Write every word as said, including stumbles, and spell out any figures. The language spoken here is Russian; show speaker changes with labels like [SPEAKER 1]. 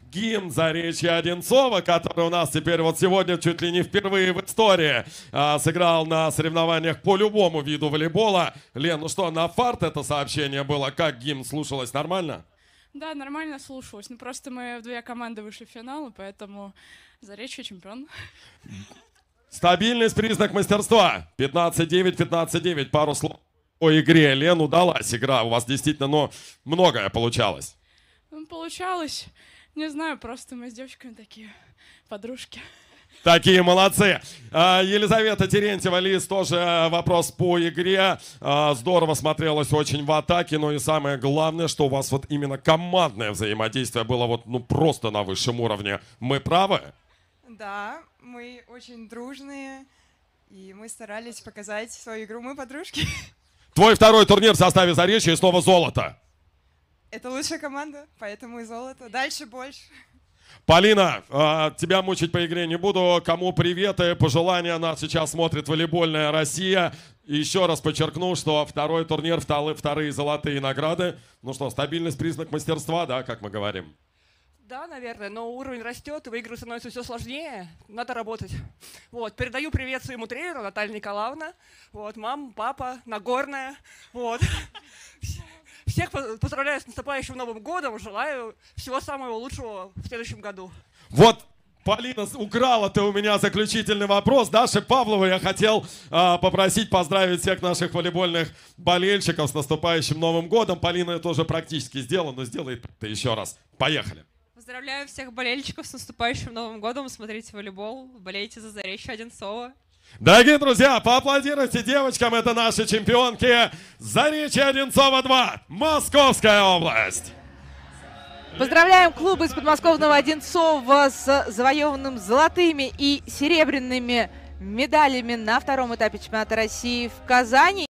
[SPEAKER 1] гимн Заречья Одинцова, который у нас теперь вот сегодня чуть ли не впервые в истории а, сыграл на соревнованиях по любому виду волейбола. Лен, ну что, на фарт это сообщение было? Как гимн слушалось? Нормально?
[SPEAKER 2] Да, нормально слушалось. Ну просто мы в две команды вышли в финал, и поэтому Заречье чемпион.
[SPEAKER 1] Стабильность — признак мастерства. пятнадцать девять, пятнадцать девять. Пару слов о игре. Лен, удалась игра. У вас действительно, ну, многое получалось.
[SPEAKER 2] Ну, получалось. Не знаю, просто мы с девочками такие подружки.
[SPEAKER 1] Такие молодцы. Елизавета Терентьева, Лиз, тоже вопрос по игре. Здорово смотрелось очень в атаке, но и самое главное, что у вас вот именно командное взаимодействие было вот ну просто на высшем уровне. Мы правы?
[SPEAKER 3] Да, мы очень дружные, и мы старались показать свою игру. Мы подружки.
[SPEAKER 1] Твой второй турнир в составе Заречья и снова золото.
[SPEAKER 3] Это лучшая команда, поэтому и золото. Дальше больше.
[SPEAKER 1] Полина, тебя мучить по игре не буду. Кому приветы, пожелания. Нас сейчас смотрит волейбольная Россия. И еще раз подчеркну, что второй турнир, вторые золотые награды. Ну что, стабильность — признак мастерства, да, как мы говорим?
[SPEAKER 4] Да, наверное, но уровень растет, и в игры становится все сложнее. Надо работать. Вот, передаю привет своему тренеру Наталье Николаевне. Вот, мама, папа, Нагорная. Вот. Всех поздравляю с наступающим Новым годом. Желаю всего самого лучшего в следующем году.
[SPEAKER 1] Вот, Полина, украла ты у меня заключительный вопрос. Даши Павловой я хотел э, попросить поздравить всех наших волейбольных болельщиков с наступающим Новым годом. Полина это уже практически сделала, но сделает это еще раз. Поехали.
[SPEAKER 5] Поздравляю всех болельщиков с наступающим Новым годом. Смотрите волейбол, болейте за Заречье Одинцова.
[SPEAKER 1] Дорогие друзья, поаплодируйте девочкам, это наши чемпионки Заречье Одинцова два, Московская область.
[SPEAKER 6] Поздравляем клубы из подмосковного Одинцова с завоеванным золотыми и серебряными медалями на втором этапе чемпионата России в Казани.